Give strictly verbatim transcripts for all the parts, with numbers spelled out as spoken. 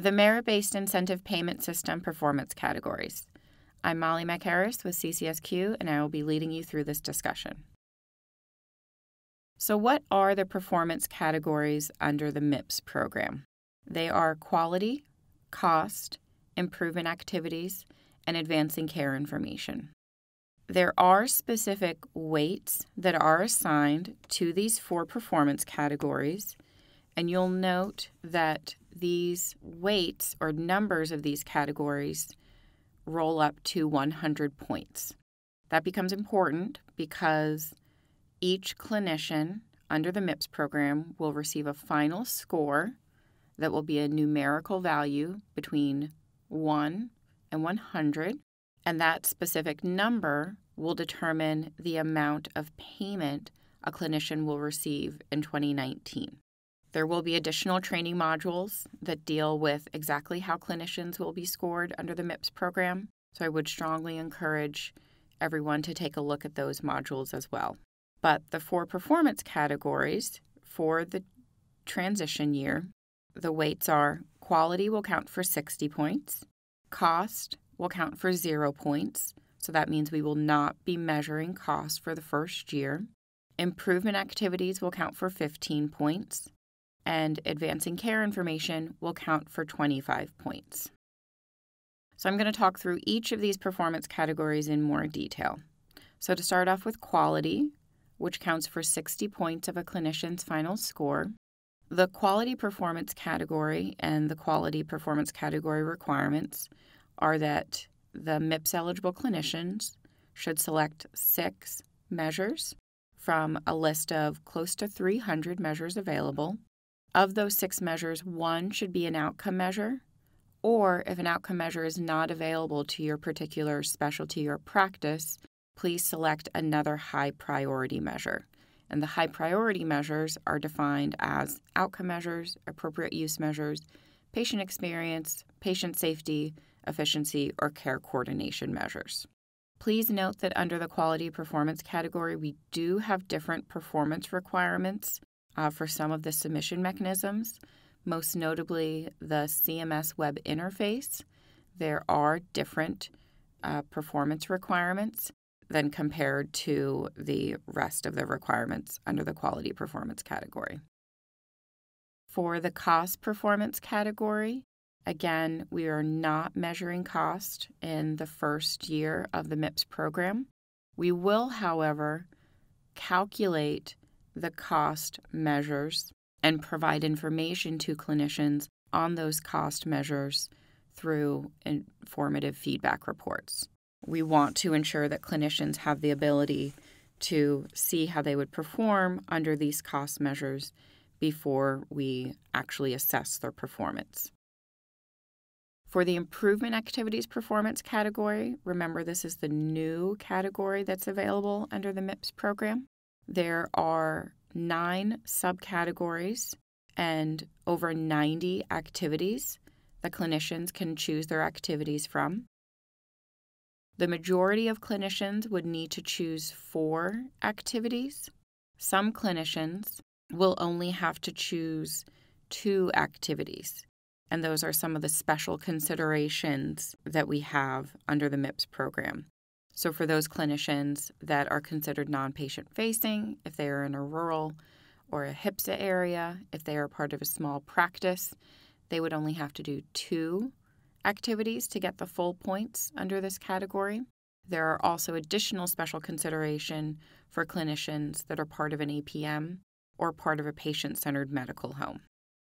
The merit-based incentive payment system performance categories. I'm Molly MacHarris with C C S Q, and I will be leading you through this discussion. So what are the performance categories under the MIPS program? They are quality, cost, improvement activities, and advancing care information. There are specific weights that are assigned to these four performance categories, and you'll note that these weights or numbers of these categories roll up to one hundred points. That becomes important because each clinician under the MIPS program will receive a final score that will be a numerical value between one and one hundred, and that specific number will determine the amount of payment a clinician will receive in twenty nineteen. There will be additional training modules that deal with exactly how clinicians will be scored under the MIPS program, so I would strongly encourage everyone to take a look at those modules as well. But the four performance categories for the transition year, the weights are quality will count for sixty points, cost will count for zero points, so that means we will not be measuring cost for the first year. Improvement activities will count for fifteen points, and advancing care information will count for twenty-five points. So I'm going to talk through each of these performance categories in more detail. So to start off with quality, which counts for sixty points of a clinician's final score, the quality performance category and the quality performance category requirements are that the MIPS eligible clinicians should select six measures from a list of close to three hundred measures available. Of those six measures, one should be an outcome measure, or if an outcome measure is not available to your particular specialty or practice, please select another high priority measure. And the high priority measures are defined as outcome measures, appropriate use measures, patient experience, patient safety, efficiency, or care coordination measures. Please note that under the quality performance category, we do have different performance requirements uh, for some of the submission mechanisms, most notably the C M S web interface. There are different uh, performance requirements than compared to the rest of the requirements under the quality performance category. For the cost performance category, again, we are not measuring cost in the first year of the MIPS program. We will, however, calculate the cost measures and provide information to clinicians on those cost measures through informative feedback reports. We want to ensure that clinicians have the ability to see how they would perform under these cost measures before we actually assess their performance. For the improvement activities performance category, remember this is the new category that's available under the MIPS program. There are nine subcategories and over ninety activities that clinicians can choose their activities from. The majority of clinicians would need to choose four activities. Some clinicians will only have to choose two activities, and those are some of the special considerations that we have under the MIPS program. So for those clinicians that are considered non-patient facing, if they are in a rural or a HIPSA area, if they are part of a small practice, they would only have to do two activities to get the full points under this category. There are also additional special consideration for clinicians that are part of an A P M or part of a patient-centered medical home.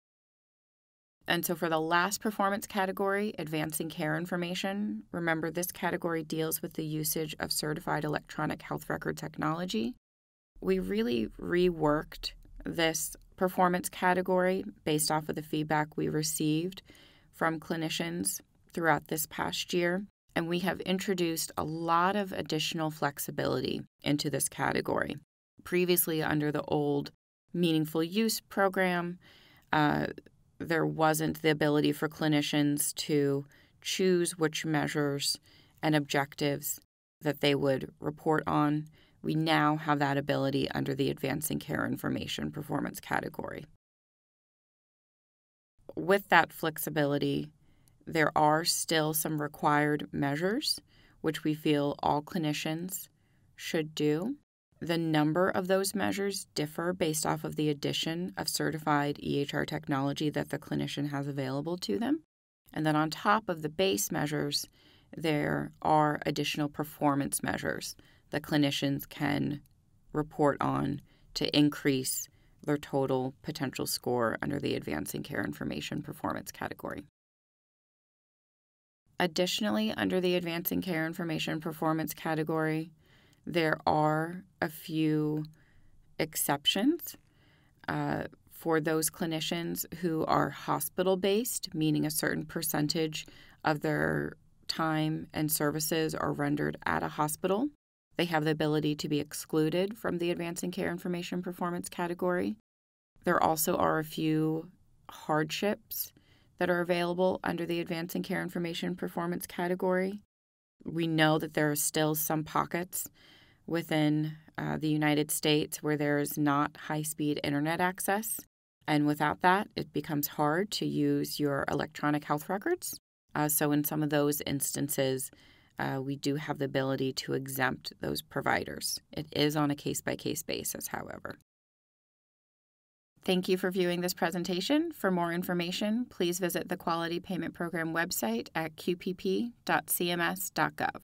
And so for the last performance category, advancing care information, remember this category deals with the usage of certified electronic health record technology. We really reworked this performance category based off of the feedback we received from clinicians throughout this past year, and we have introduced a lot of additional flexibility into this category. Previously, under the old Meaningful Use program, uh, there wasn't the ability for clinicians to choose which measures and objectives that they would report on. We now have that ability under the Advancing Care Information performance category. with that flexibility, there are still some required measures which we feel all clinicians should do. The number of those measures differ based off of the addition of certified E H R technology that the clinician has available to them. And then on top of the base measures, there are additional performance measures that clinicians can report on to increase their total potential score under the Advancing Care Information Performance category. Additionally, under the Advancing Care Information Performance category, there are a few exceptions uh, for those clinicians who are hospital-based, meaning a certain percentage of their time and services are rendered at a hospital. They have the ability to be excluded from the Advancing Care Information Performance category. There also are a few hardships that are available under the Advancing Care Information Performance category. We know that there are still some pockets within uh, the United States where there is not high-speed internet access. And without that, it becomes hard to use your electronic health records. Uh, so in some of those instances, uh, we do have the ability to exempt those providers. It is on a case-by-case basis, however. Thank you for viewing this presentation. For more information, please visit the Quality Payment Program website at q p p dot c m s dot gov.